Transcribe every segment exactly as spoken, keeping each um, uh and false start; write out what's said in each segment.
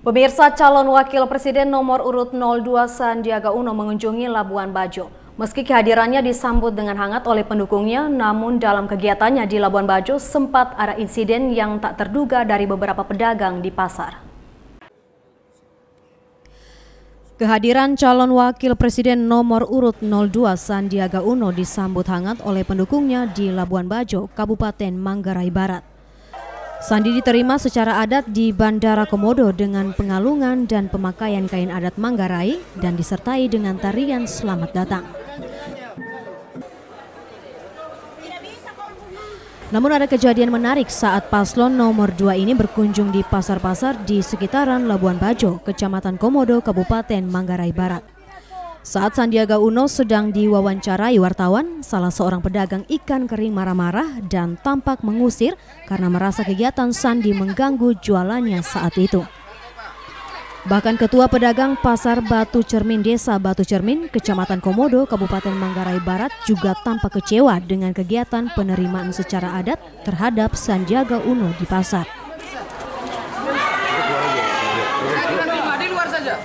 Pemirsa, calon wakil presiden nomor urut nol dua Sandiaga Uno mengunjungi Labuan Bajo. Meski kehadirannya disambut dengan hangat oleh pendukungnya, namun dalam kegiatannya di Labuan Bajo sempat ada insiden yang tak terduga dari beberapa pedagang di pasar. Kehadiran calon wakil presiden nomor urut nol dua Sandiaga Uno disambut hangat oleh pendukungnya di Labuan Bajo, Kabupaten Manggarai Barat. Sandi diterima secara adat di Bandara Komodo dengan pengalungan dan pemakaian kain adat Manggarai dan disertai dengan tarian selamat datang. Namun ada kejadian menarik saat paslon nomor dua ini berkunjung di pasar-pasar di sekitaran Labuan Bajo, Kecamatan Komodo, Kabupaten Manggarai Barat. Saat Sandiaga Uno sedang diwawancarai wartawan, salah seorang pedagang ikan kering marah-marah dan tampak mengusir karena merasa kegiatan Sandi mengganggu jualannya saat itu. Bahkan Ketua Pedagang Pasar Batu Cermin Desa Batu Cermin, Kecamatan Komodo, Kabupaten Manggarai Barat juga tampak kecewa dengan kegiatan penerimaan secara adat terhadap Sandiaga Uno di pasar. Di luar saja.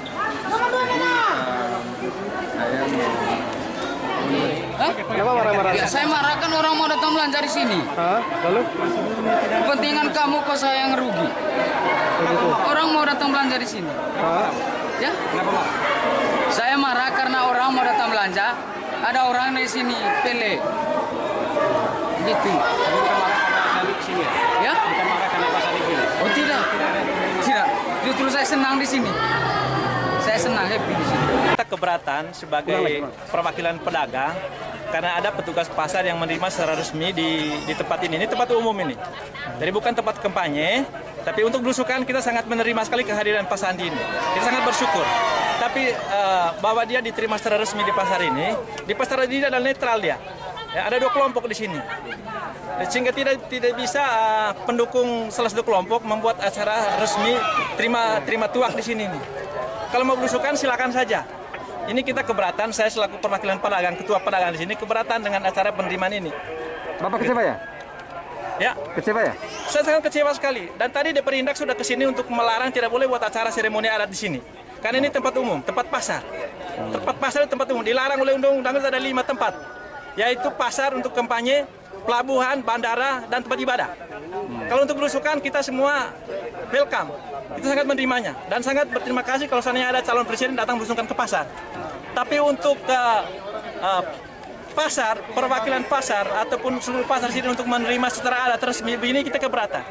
Kenapa marah-marah? Ya, saya marah kan orang mau datang belanja di sini. Hah? Lalu? Kepentingan kamu kok saya yang rugi. Orang mau datang belanja di sini. Hah? Ya? Kenapa marah? Saya marah karena orang mau datang belanja, ada orang di sini pele. Gitu. Bukan marah karena Sandi di sini ya? Ya? Bukan marah karena Pak Sandi pilih? Oh tidak. Tidak. Justru saya senang di sini. Saya senang happy di sini. Kita keberatan sebagai perwakilan pedagang karena ada petugas pasar yang menerima secara resmi di, di tempat ini. Ini tempat umum ini. Jadi bukan tempat kampanye, tapi untuk belusukan kita sangat menerima sekali kehadiran Pak Sandi ini. Kita sangat bersyukur. Tapi uh, bahwa dia diterima secara resmi di pasar ini, di pasar ini adalah netral dia. Ya, ada dua kelompok di sini. Sehingga tidak tidak bisa uh, pendukung salah satu kelompok membuat acara resmi terima terima tuak di sini nih. Kalau mau belusukan silakan saja. Ini kita keberatan, saya selaku perwakilan pedagang, ketua pedagang di sini keberatan dengan acara penerimaan ini. Bapak kecewa ya? Ya. Kecewa ya? Saya sangat kecewa sekali. Dan tadi Deperindak sudah ke sini untuk melarang tidak boleh buat acara seremoni adat di sini. Karena ini tempat umum, tempat pasar. Tempat pasar tempat umum dilarang oleh undang-undang ada lima tempat, yaitu pasar untuk kampanye, pelabuhan, bandara, dan tempat ibadah. Hmm. Kalau untuk belusukan kita semua welcome. Itu sangat menerimanya dan sangat berterima kasih kalau seandainya ada calon presiden datang belusukan ke pasar. Tapi untuk uh, uh, pasar, perwakilan pasar ataupun seluruh pasar sini untuk menerima secara adat resmi ini kita keberatan.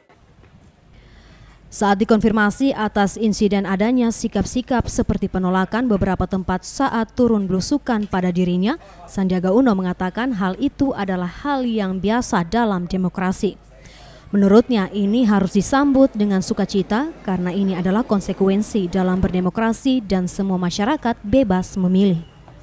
Saat dikonfirmasi atas insiden adanya sikap-sikap seperti penolakan beberapa tempat saat turun belusukan pada dirinya, Sandiaga Uno mengatakan hal itu adalah hal yang biasa dalam demokrasi. Menurutnya ini harus disambut dengan sukacita karena ini adalah konsekuensi dalam berdemokrasi dan semua masyarakat bebas memilih.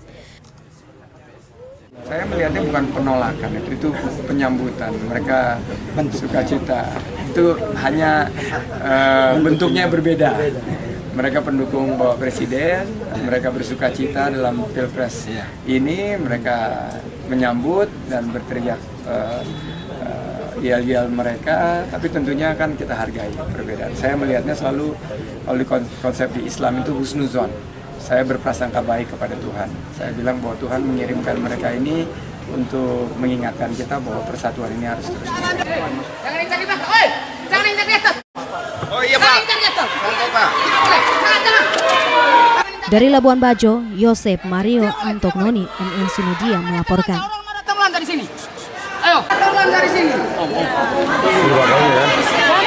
Saya melihatnya bukan penolakan, itu itu penyambutan. Mereka sukacita. Itu hanya uh, bentuknya berbeda. Mereka pendukung Bapak Presiden, mereka bersukacita dalam Pilpres ini, mereka menyambut dan berteriak uh, yel-yel mereka, tapi tentunya kan kita hargai perbedaan. Saya melihatnya selalu oleh konsep di Islam itu husnuzon. Saya berprasangka baik kepada Tuhan. Saya bilang bahwa Tuhan mengirimkan mereka ini untuk mengingatkan kita bahwa persatuan ini harus terus. Jangan incari Pak, oi! Jangan incari atas. Oh iya Pak. Pak. Dari Labuan Bajo, Yosep Mario Antognoni, M N C Media melaporkan. Orang mau datang belanja di sini. Ayo, datang belanja di sini. Oh, oh.